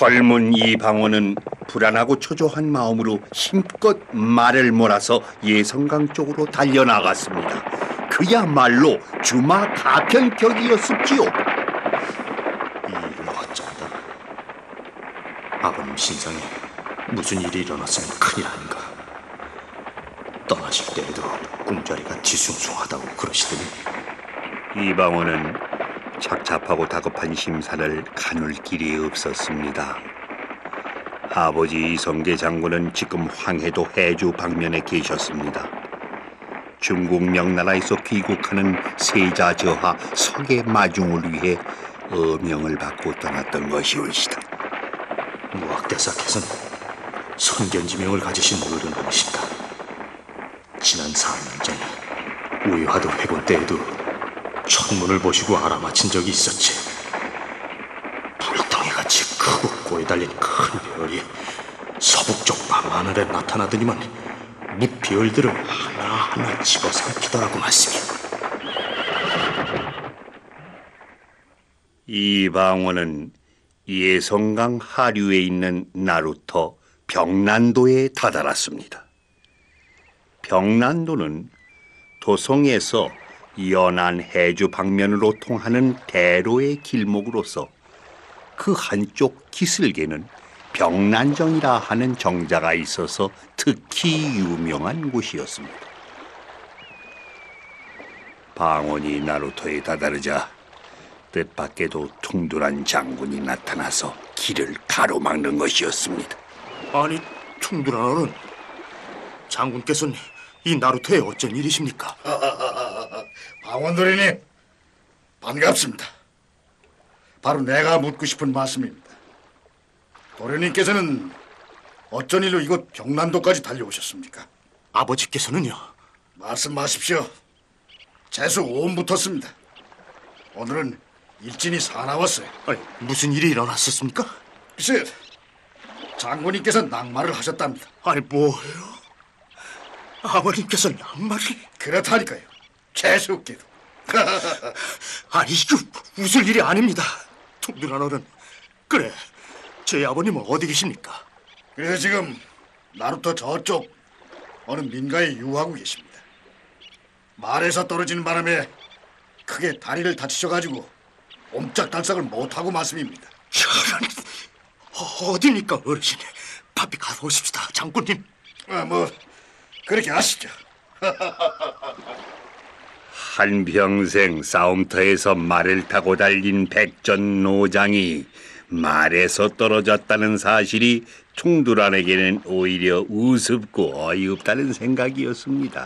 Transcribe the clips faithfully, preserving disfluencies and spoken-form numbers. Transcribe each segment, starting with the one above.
젊은 이방원은 불안하고 초조한 마음으로 힘껏 말을 몰아서 예성강 쪽으로 달려나갔습니다. 그야말로 주마 가편격이었습지요. 이를 어쩐다. 아버님 신상에 무슨 일이 일어났으면 큰일 아닌가. 떠나실 때에도 꿈자리가 뒤숭숭하다고 그러시더니. 이방원은 착잡하고 다급한 심사를 가눌 길이 없었습니다. 아버지 이성계 장군은 지금 황해도 해주 방면에 계셨습니다. 중국 명나라에서 귀국하는 세자저하 석의 마중을 위해 어명을 받고 떠났던 것이올시다. 무학대사께서는 선견지명을 가지신 어른이시다. 지난 사 년 전에 우유하도 회군 때에도 천문을 보시고 알아맞힌 적이 있었지. 불덩이같이 크고 고에 달린 큰 별이 서북쪽 밤하늘에 나타나더니만 무별들을 하나하나 집어삼키더라고 말씀이야. 이방원은 예성강 하류에 있는 나루터 병난도에 다다랐습니다. 병난도는 도성에서 연안 해주 방면으로 통하는 대로의 길목으로서 그 한쪽 기슭에는 병난정이라 하는 정자가 있어서 특히 유명한 곳이었습니다. 방원이 나루터에 다다르자 뜻밖에도 퉁두란 장군이 나타나서 길을 가로막는 것이었습니다. 아니, 퉁두란 어른, 장군께서는 이 나루터에 어쩐 일이십니까? 아, 아, 아, 아, 방원도리님, 반갑습니다. 바로 내가 묻고 싶은 말씀입니다. 도련님께서는 어쩐 일로 이곳 병난도까지 달려오셨습니까? 아버지께서는요? 말씀하십시오. 재수 오음 붙었습니다. 오늘은 일진이 사나웠어요. 아니, 무슨 일이 일어났었습니까? 글쎄, 장군님께서 낙마를 하셨답니다. 아니, 뭐예요? 아버님께서 낙마를? 그렇다니까요. 재수없게도. 아니, 이게 웃을 일이 아닙니다. 퉁두란 어른. 그래, 제 아버님은 어디 계십니까? 그래서 지금 나루터 저쪽 어느 민가에 유하고 계십니다. 말에서 떨어지는 바람에 크게 다리를 다치셔가지고 옴짝달싹을 못하고 말씀입니다. 저런, 어디입니까 어르신? 바삐 가서 오십시다, 장군님. 아, 뭐 그렇게 하시죠. 한평생 싸움터에서 말을 타고 달린 백전노장이 말에서 떨어졌다는 사실이 퉁두란에게는 오히려 우습고 어이없다는 생각이었습니다.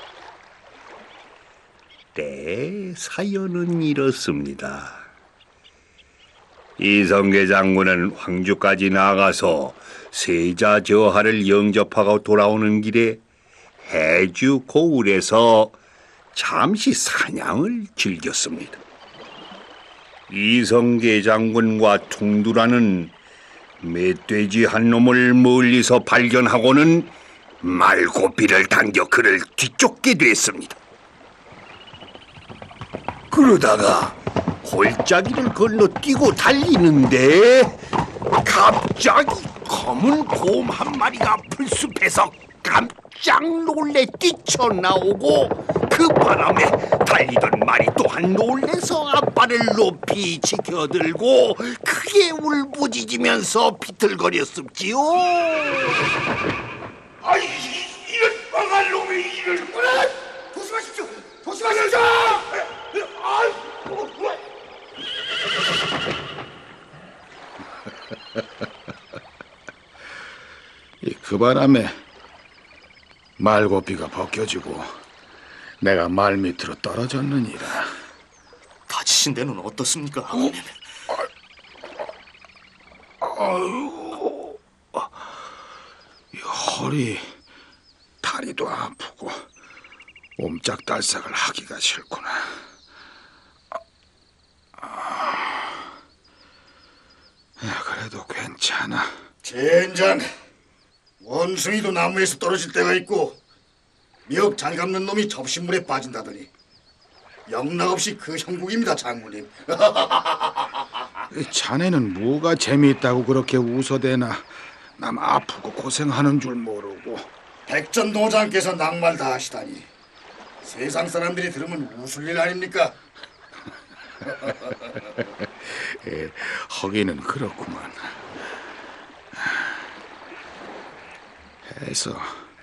때 사연은 이렇습니다. 이성계 장군은 황주까지 나가서 세자저하를 영접하고 돌아오는 길에 해주 고을에서 잠시 사냥을 즐겼습니다. 이성계 장군과 퉁두란은 멧돼지 한 놈을 멀리서 발견하고는 말고비를 당겨 그를 뒤쫓게 됐습니다. 그러다가 골짜기를 건너뛰고 달리는데 갑자기 검은 곰 한 마리가 풀숲에서 깜짝 놀래 뛰쳐나오고 그 바람에 달리던 말이 또한 놀래서 앞발을 높이 치켜들고 크게 울부짖으면서 비틀거렸습지요. 아이, 이런 망할 놈이 이러는구나. 조심하십시오. 조심하십시오. 그 바람에 말고비가 벗겨지고 내가 말 밑으로 떨어졌느니라. 다치신 데는 어떻습니까, 아버님? 아유, 이 허리, 다리도 아프고 옴짝달싹을 하기가 싫구나. 아, 그래도 괜찮아. 젠장, 원숭이도 나무에서 떨어질 때가 있고 미역 잘 감는 놈이 접시물에 빠진다더니 영락없이 그 형국입니다, 장군님. 자네는 뭐가 재미있다고 그렇게 웃어대나? 남 아프고 고생하는 줄 모르고. 백전도장께서 낙말 다 하시다니 세상 사람들이 들으면 웃을 일 아닙니까? 에, 허기는 그렇구만. 해서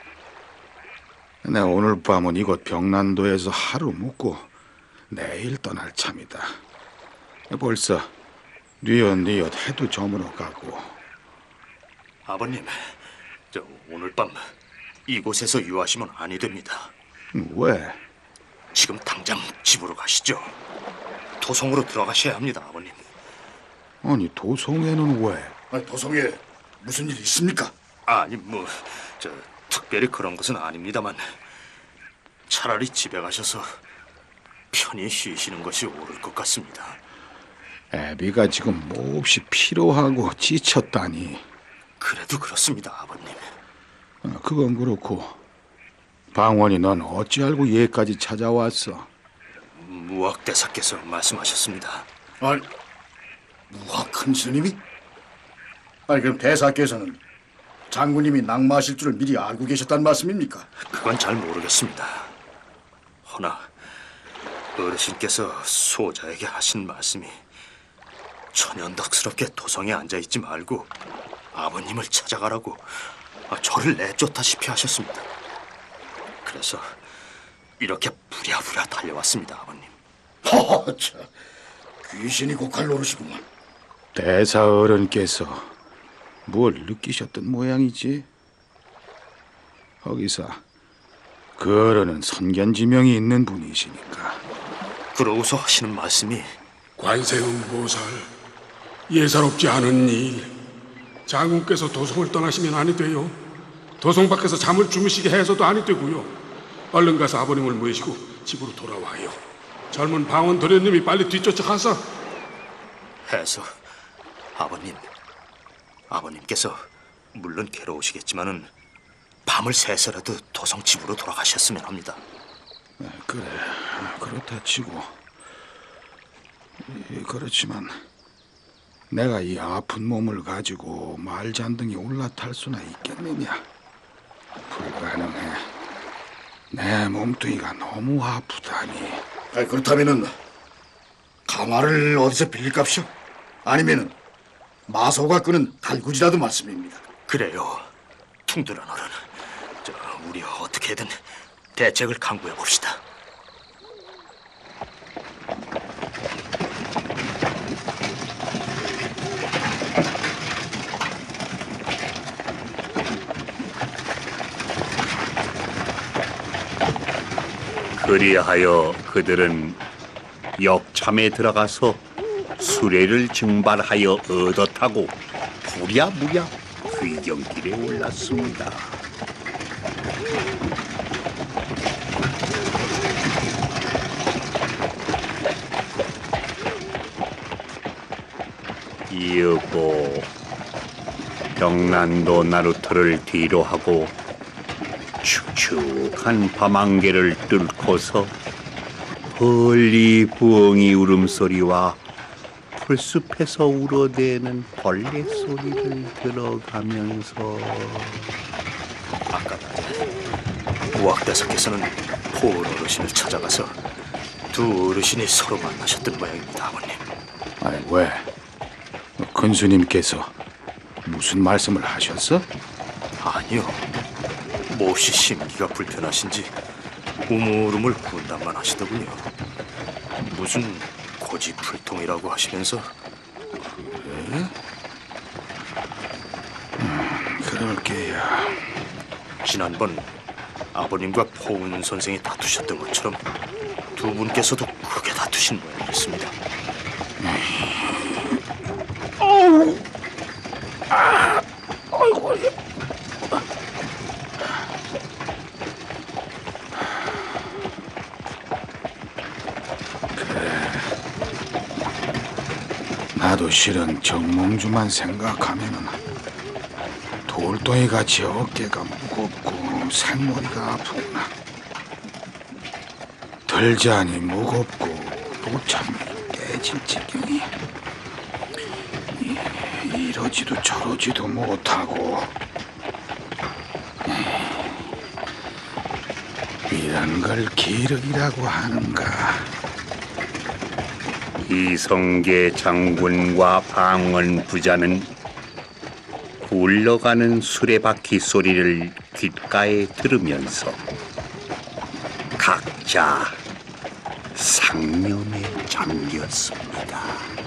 내 오늘 밤은 이곳 병난도에서 하루 묵고 내일 떠날 참이다. 벌써 뉘엿뉘엿 해도 저물어 가고. 아버님, 저 오늘 밤 이곳에서 유하시면 아니 됩니다. 왜? 지금 당장 집으로 가시죠. 도성으로 들어가셔야 합니다, 아버님. 아니 도성에는 왜? 아니, 도성에 무슨 일 있습니까? 아니 뭐 저 특별히 그런 것은 아닙니다만 차라리 집에 가셔서 편히 쉬시는 것이 옳을 것 같습니다. 애비가 지금 몹시 피로하고 지쳤다니. 그래도 그렇습니다, 아버님. 어, 그건 그렇고 방원이 넌 어찌 알고 얘까지 찾아왔어? 무학대사께서 말씀하셨습니다. 아니, 무학 큰 스님이? 아니, 그럼 대사께서는 장군님이 낙마하실 줄을 미리 알고 계셨단 말씀입니까? 그건 잘 모르겠습니다. 허나 어르신께서 소자에게 하신 말씀이 천연덕스럽게 도성에 앉아있지 말고 아버님을 찾아가라고 저를 내쫓다시피 하셨습니다. 그래서 이렇게 부랴부랴 달려왔습니다, 아버님. 허허, 참, 귀신이 고칼 노릇이구만. 대사 어른께서 뭘 느끼셨던 모양이지? 거기서 그 어른은 선견지명이 있는 분이시니까. 그러고서 하시는 말씀이 관세음보살, 예사롭지 않은 일. 장군께서 도성을 떠나시면 아니 돼요. 도성 밖에서 잠을 주무시게 해서도 아니 되고요. 얼른 가서 아버님을 모시고 집으로 돌아와요. 젊은 방원 도련님이 빨리 뒤쫓아 가서. 해서 아버님, 아버님께서 물론 괴로우시겠지만은 밤을 새서라도 도성 집으로 돌아가셨으면 합니다. 그래, 그렇다 치고 이, 그렇지만 내가 이 아픈 몸을 가지고 말잔등에 올라탈 수나 있겠느냐? 불가능해. 내 몸뚱이가 너무 아프다니. 아니, 그렇다면은 가마를 어디서 빌릴 값이요? 아니면은 마소가 끄는 달구지라도 말씀입니다. 그래요, 퉁두란 어른. 저 우리 어떻게든 대책을 강구해 봅시다. 그리하여 그들은 역참에 들어가서 수레를 증발하여 얻어 타고 부랴부랴 귀경길에 올랐습니다. 이윽고 병난도 나루터를 뒤로 하고 축축한 밤안개를 뚫고서 멀리 부엉이 울음소리와 풀숲에서 울어대는 벌레 소리를 들어가면서 아까 낮에 우학대사께서는 포을 어르신을 찾아가서 두 어르신이 서로 만나셨던 모양입니다, 아버님. 아니 왜? 근수님께서 무슨 말씀을 하셨어? 아니요, 몹시 심기가 불편하신지 우물우물 군담만 하시더군요. 무슨 고집불통이라고 하시면서. 그래? 음, 그럴게야. 지난번 아버님과 포은 선생이 다투셨던 것처럼 두 분께서도 크게 다투신 모양이었습니다. 어우, 아, 아이고. 나도 실은 정몽주만 생각하면은 돌덩이 같이 어깨가 무겁고 생머리가 아프구나. 들자니 무겁고 도참이 깨질 지경이. 이러지도 저러지도 못하고 이런 걸 기력이라고 하는가? 이성계 장군과 방언 부자는 굴러가는 수레바퀴 소리를 귓가에 들으면서 각자 상념에 잠겼습니다.